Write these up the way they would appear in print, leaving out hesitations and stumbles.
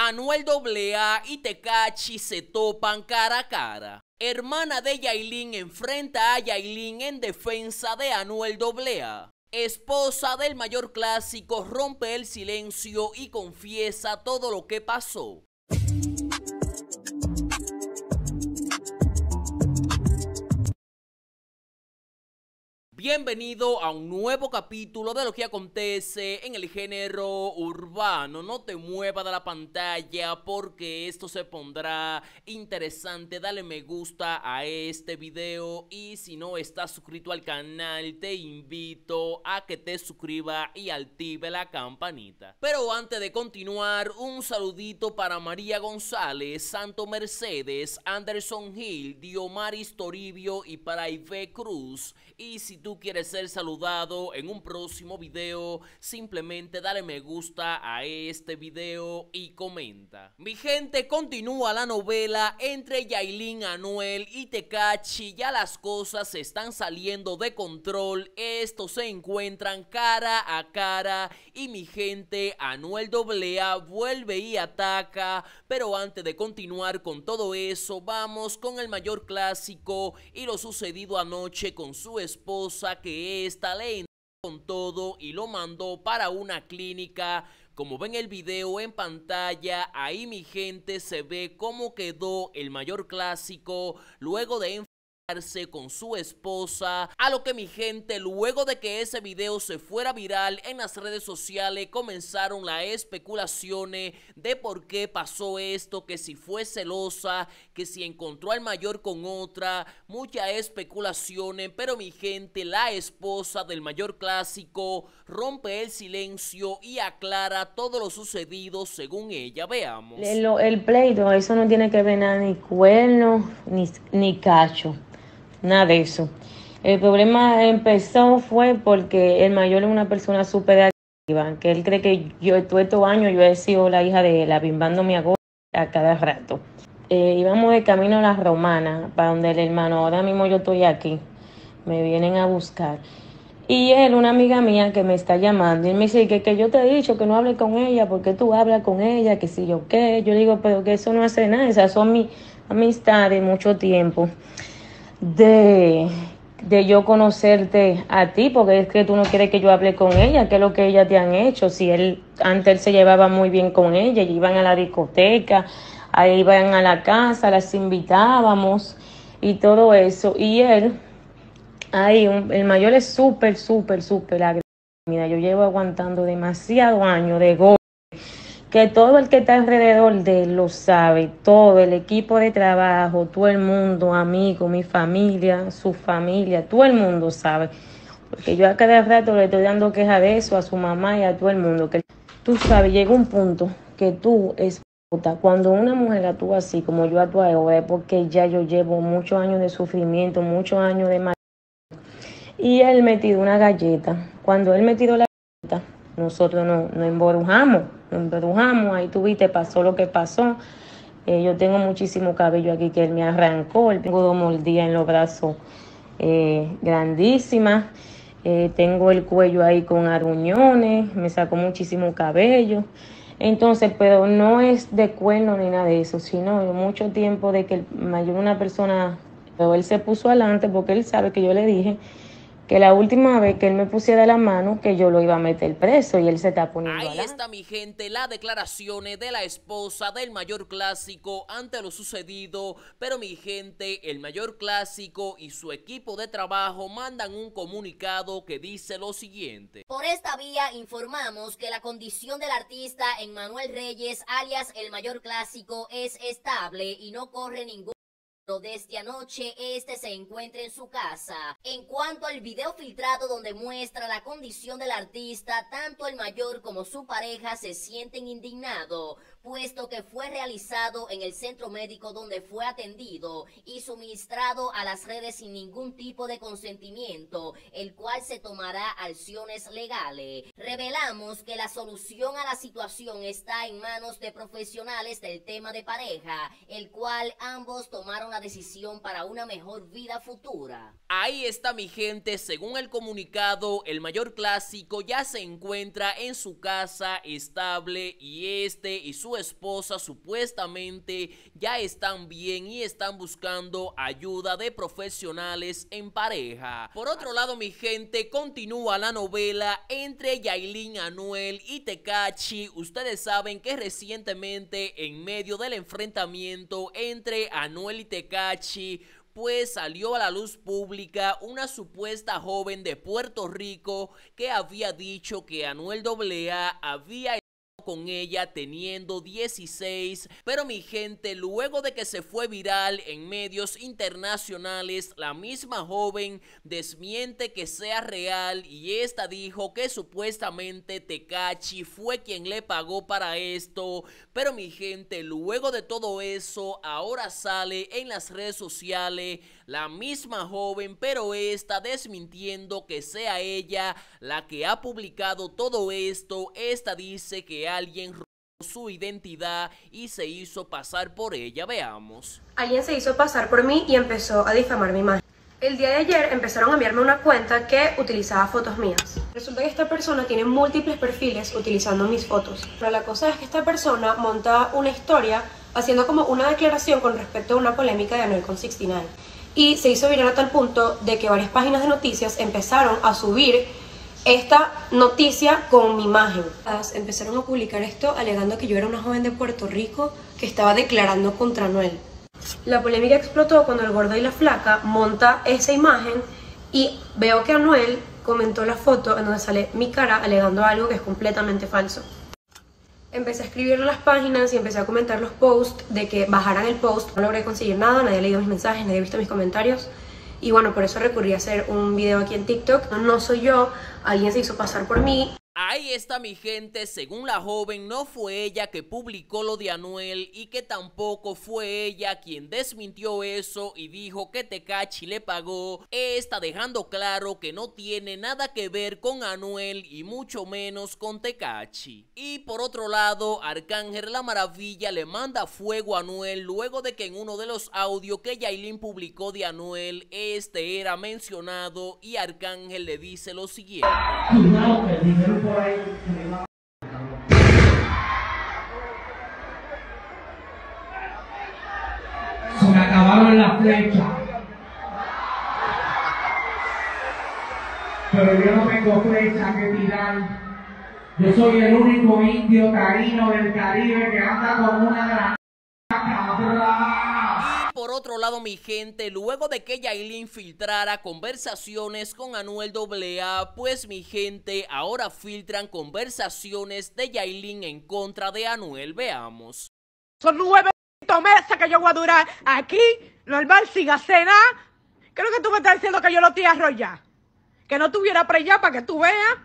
Anuel AA y Tekashi se topan cara a cara. Hermana de Yailin enfrenta a Yailin en defensa de Anuel AA. Esposa del Mayor Clásico rompe el silencio y confiesa todo lo que pasó. Bienvenido a un nuevo capítulo de lo que acontece en el género urbano. No te muevas de la pantalla porque esto se pondrá interesante. Dale me gusta a este video y si no estás suscrito al canal te invito a que te suscribas y active la campanita. Pero antes de continuar, un saludito para María González, Santo Mercedes, Anderson Hill, Diomaris Toribio y para Ive Cruz. Y si tú quieres ser saludado en un próximo video, simplemente dale me gusta a este video y comenta. Mi gente, continúa la novela entre Yailin, Anuel y Tekashi. Ya las cosas están saliendo de control. Estos se encuentran cara a cara y mi gente, Anuel AA vuelve y ataca. Pero antes de continuar con todo eso, vamos con el Mayor Clásico y lo sucedido anoche con su esposa, que esta le entró con todo y lo mandó para una clínica. Como ven el video en pantalla, ahí mi gente se ve cómo quedó el Mayor Clásico luego de con su esposa, a lo que mi gente, luego de que ese video se fuera viral en las redes sociales, comenzaron las especulaciones de por qué pasó esto, que si fue celosa, que si encontró al Mayor con otra, muchas especulaciones. Pero mi gente, la esposa del Mayor Clásico rompe el silencio y aclara todo lo sucedido según ella. Veamos. El pleito, eso no tiene que ver nada, ni cuerno, ni cacho. Nada de eso. El problema empezó fue porque el Mayor es una persona súper activa, que él cree que yo todos estos años yo he sido la hija de la bimbándome a cada rato. Íbamos de camino a la Romana, para donde el hermano, ahora mismo yo estoy aquí, me vienen a buscar. Y él, una amiga mía que me está llamando, y me dice que yo te he dicho que no hable con ella, porque tú hablas con ella, que si yo qué. Yo digo, pero que eso no hace nada, esas son mis amistades, mucho tiempo. De yo conocerte a ti, porque es que tú no quieres que yo hable con ella, que es lo que ellas te han hecho. Si antes él se llevaba muy bien con ella, iban a la discoteca, ahí iban a la casa, las invitábamos y todo eso. Y él, el Mayor es súper agresivo. Mira, yo llevo aguantando demasiado años de golpe, que todo el que está alrededor de él lo sabe, todo el equipo de trabajo, todo el mundo, amigos, mi familia, su familia, todo el mundo sabe, porque yo a cada rato le estoy dando queja de eso a su mamá y a todo el mundo, que tú sabes, llega un punto que tú es puta. Cuando una mujer actúa así como yo actúo ahora, es porque ya yo llevo muchos años de sufrimiento, muchos años de mal. Y él metió una galleta. Cuando él metió la galleta, nosotros nos embrujamos, ahí tuviste, pasó lo que pasó. Yo tengo muchísimo cabello aquí que él me arrancó, tengo 2 mordidas en los brazos grandísimas, tengo el cuello ahí con aruñones, me sacó muchísimo cabello. Entonces, pero no es de cuerno ni nada de eso, sino mucho tiempo de que el Mayor, una persona, pero él se puso adelante porque él sabe que yo le dije que la última vez que él me pusiera la mano, que yo lo iba a meter preso, y él se está poniendo Ahí está mi gente, las declaraciones de la esposa del Mayor Clásico ante lo sucedido. Pero mi gente, el Mayor Clásico y su equipo de trabajo mandan un comunicado que dice lo siguiente: por esta vía informamos que la condición del artista Emmanuel Reyes, alias el Mayor Clásico, es estable y no corre ningún desde anoche este se encuentra en su casa. En cuanto al video filtrado donde muestra la condición del artista, tanto el Mayor como su pareja se sienten indignados, puesto que fue realizado en el centro médico donde fue atendido y suministrado a las redes sin ningún tipo de consentimiento, el cual se tomará acciones legales. Revelamos que la solución a la situación está en manos de profesionales del tema de pareja, el cual ambos tomaron la decisión para una mejor vida futura. Ahí está mi gente, según el comunicado, el Mayor Clásico ya se encuentra en su casa estable y su su esposa supuestamente ya están bien y están buscando ayuda de profesionales en pareja. Por otro lado, mi gente, continúa la novela entre Yailin, Anuel y Tekashi. Ustedes saben que recientemente, en medio del enfrentamiento entre Anuel y Tekashi, pues salió a la luz pública una supuesta joven de Puerto Rico que había dicho que Anuel AA había con ella teniendo 16, pero mi gente, luego de que se fue viral en medios internacionales, la misma joven desmiente que sea real y esta dijo que supuestamente Tekashi fue quien le pagó para esto. Pero mi gente, luego de todo eso, ahora sale en las redes sociales la misma joven, pero esta desmintiendo que sea ella la que ha publicado todo esto. Esta dice que alguien robó su identidad y se hizo pasar por ella. Veamos. Alguien se hizo pasar por mí y empezó a difamar mi imagen. El día de ayer empezaron a enviarme una cuenta que utilizaba fotos mías. Resulta que esta persona tiene múltiples perfiles utilizando mis fotos. Pero la cosa es que esta persona monta una historia haciendo como una declaración con respecto a una polémica de Anuel con 69. Y se hizo viral a tal punto de que varias páginas de noticias empezaron a subir esta noticia con mi imagen. Empezaron a publicar esto alegando que yo era una joven de Puerto Rico que estaba declarando contra Anuel. La polémica explotó cuando el gordo y la flaca monta esa imagen y veo que Anuel comentó la foto en donde sale mi cara alegando algo que es completamente falso. Empecé a escribir en las páginas y empecé a comentar los posts de que bajaran el post. No logré conseguir nada, nadie ha leído mis mensajes, nadie ha visto mis comentarios. Y bueno, por eso recurrí a hacer un video aquí en TikTok. No soy yo, alguien se hizo pasar por mí. Ahí está, mi gente. Según la joven, no fue ella que publicó lo de Anuel y que tampoco fue ella quien desmintió eso y dijo que Tekashi le pagó. Está dejando claro que no tiene nada que ver con Anuel y mucho menos con Tekashi. Y por otro lado, Arcángel La Maravilla le manda fuego a Anuel luego de que en uno de los audios que Yailin publicó de Anuel, este era mencionado y Arcángel le dice lo siguiente. Se me acabaron las flechas. Pero yo no tengo flecha que tirar. Yo soy el único indio taíno del Caribe que anda con una granada, cabra. Por otro lado, mi gente, luego de que Yailin filtrara conversaciones con Anuel AA, pues mi gente, ahora filtran conversaciones de Yailin en contra de Anuel. Veamos. Son 9 meses que yo voy a durar aquí, normal, sin hacer nada. Creo que tú me estás diciendo que yo lo estoy arrollando. Que no tuviera preñada para que tú veas.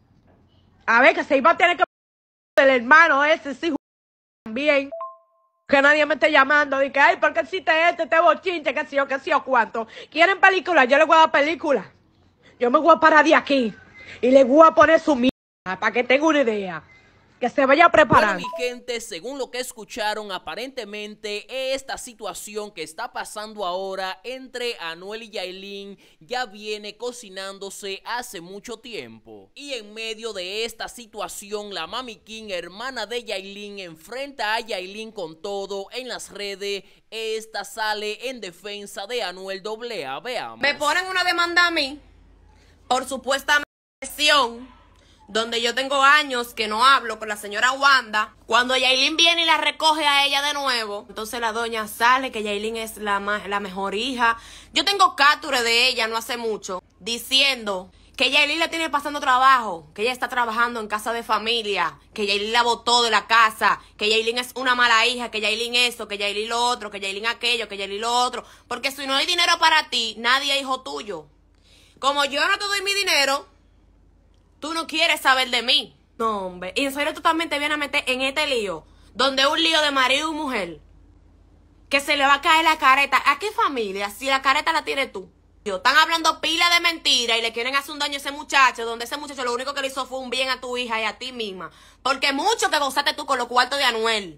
A ver, que se iba a tener que el hermano ese, sí, también. Que nadie me esté llamando, de que, ay, ¿por qué hiciste este bochinche, qué sé yo cuánto? ¿Quieren película? Yo les voy a dar película. Yo me voy a parar de aquí y les voy a poner su mierda para que tenga una idea. Que se vaya preparando. Bueno, mi gente, según lo que escucharon, aparentemente esta situación que está pasando ahora entre Anuel y Yailin ya viene cocinándose hace mucho tiempo. Y en medio de esta situación, la Mami King, hermana de Yailin, enfrenta a Yailin con todo en las redes. Esta sale en defensa de Anuel AA. Veamos. Me ponen una demanda a mí por supuesta agresión, donde yo tengo años que no hablo con la señora Wanda. Cuando Yailin viene y la recoge a ella de nuevo, entonces la doña sale que Yailin es la mejor hija. Yo tengo capture de ella no hace mucho, diciendo que Yailin le tiene pasando trabajo, que ella está trabajando en casa de familia, que Yailin la botó de la casa, que Yailin es una mala hija, que Yailin esto, que Yailin lo otro, que Yailin aquello, que Yailin lo otro. Porque si no hay dinero para ti, nadie es hijo tuyo. Como yo no te doy mi dinero, tú no quieres saber de mí. No, hombre. Y en serio tú también te vienes a meter en este lío, donde es un lío de marido y mujer, que se le va a caer la careta. ¿A qué familia? Si la careta la tienes tú. Están hablando pila de mentira y le quieren hacer un daño a ese muchacho, donde ese muchacho lo único que le hizo fue un bien a tu hija y a ti misma. Porque mucho que gozaste tú con los cuartos de Anuel.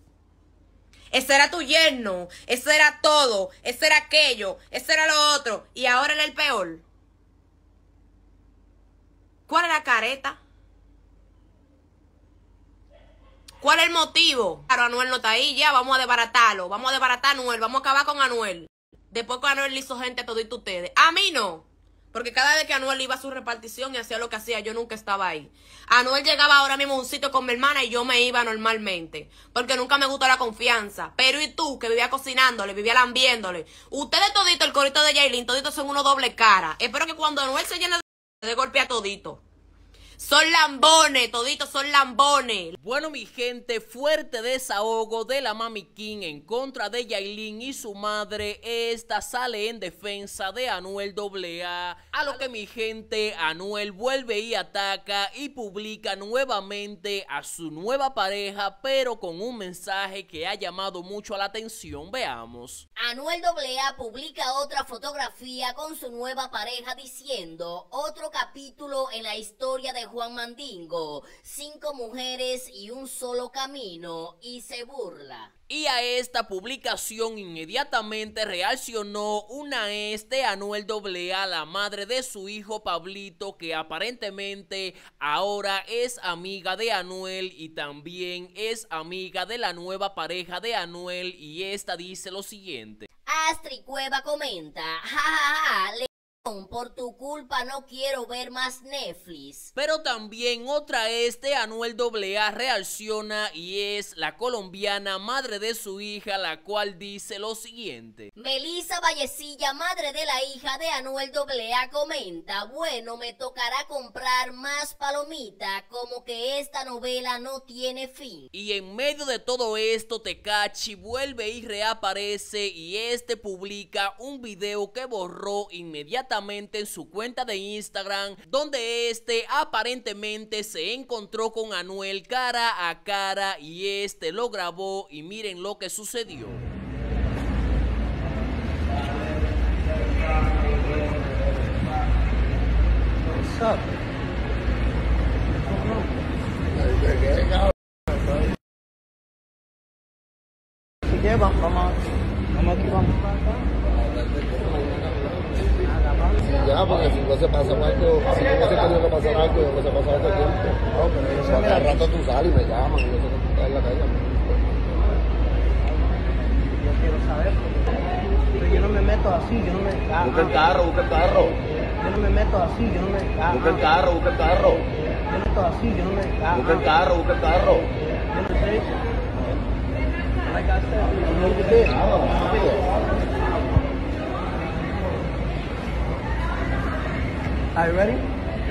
Ese era tu yerno, ese era todo, ese era aquello, ese era lo otro, y ahora él es el peor. ¿Cuál es la careta? ¿Cuál es el motivo? Claro, Anuel no está ahí ya, vamos a desbaratarlo. Vamos a desbaratar a Anuel, vamos a acabar con Anuel. Después que Anuel le hizo gente a todito ustedes. A mí no. Porque cada vez que Anuel iba a su repartición y hacía lo que hacía, yo nunca estaba ahí. Anuel llegaba ahora mismo a un sitio con mi hermana y yo me iba normalmente. Porque nunca me gustó la confianza. Pero y tú, que vivía cocinándole, vivía lambiéndole. Ustedes todito, el corito de Yailin, toditos son unos doble cara. Espero que cuando Anuel se llene de golpe a todito. Son lambones, toditos son lambones. Bueno, mi gente, fuerte desahogo de la Mami King en contra de Yailin y su madre. Esta sale en defensa de Anuel AA. A lo que, mi gente, Anuel vuelve y ataca y publica nuevamente a su nueva pareja, pero con un mensaje que ha llamado mucho la atención. Veamos. Anuel AA publica otra fotografía con su nueva pareja diciendo: otro capítulo en la historia de Juan Mandingo, 5 mujeres y un solo camino, y se burla. Y a esta publicación inmediatamente reaccionó una ex de Anuel AA, la madre de su hijo Pablito, que aparentemente ahora es amiga de Anuel y también es amiga de la nueva pareja de Anuel, y esta dice lo siguiente. Astrid Cueva comenta: jajaja, por tu culpa no quiero ver más Netflix. Pero también otra ex de Anuel AA reacciona y es la colombiana madre de su hija, la cual dice lo siguiente. Melissa Vallecilla, madre de la hija de Anuel AA, comenta: bueno, me tocará comprar más palomita, como que esta novela no tiene fin. Y en medio de todo esto, Tekashi vuelve y reaparece y publica un video que borró inmediatamente en su cuenta de Instagram, donde aparentemente se encontró con Anuel cara a cara y lo grabó, y miren lo que sucedió. Ya, porque si no se pasa algo, si no se tiene que pasar algo, no se pasa este tiempo. No, pero yo al rato tú sales y me llaman, y yo sé que tú estás en la calle. Yo quiero saber, pero yo no me meto así, yo no me... Busca el carro, busca el carro. Yo no me meto así, yo no me... Busca el carro, busca el carro. Yo me meto así, yo no me... Busca el carro, busca el carro. Yo no sé. Like I said, no te Are you ready?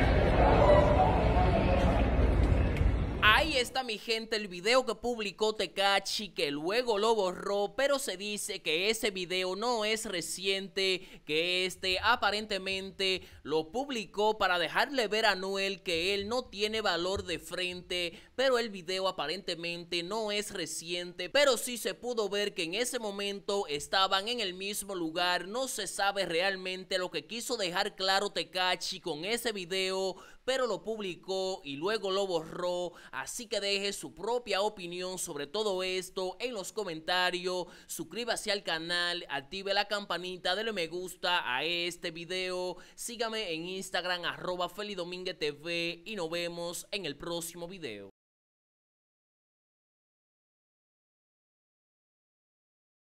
Ahí está, mi gente, el video que publicó Tekashi, que luego lo borró, pero se dice que ese video no es reciente, que aparentemente lo publicó para dejarle ver a Anuel que él no tiene valor de frente, pero el video aparentemente no es reciente, pero sí se pudo ver que en ese momento estaban en el mismo lugar. No se sabe realmente lo que quiso dejar claro Tekashi con ese video, pero lo publicó y luego lo borró. Así que deje su propia opinión sobre todo esto en los comentarios. Suscríbase al canal, active la campanita, dale me gusta a este video. Sígame en Instagram @FeliDominguezTV y nos vemos en el próximo video.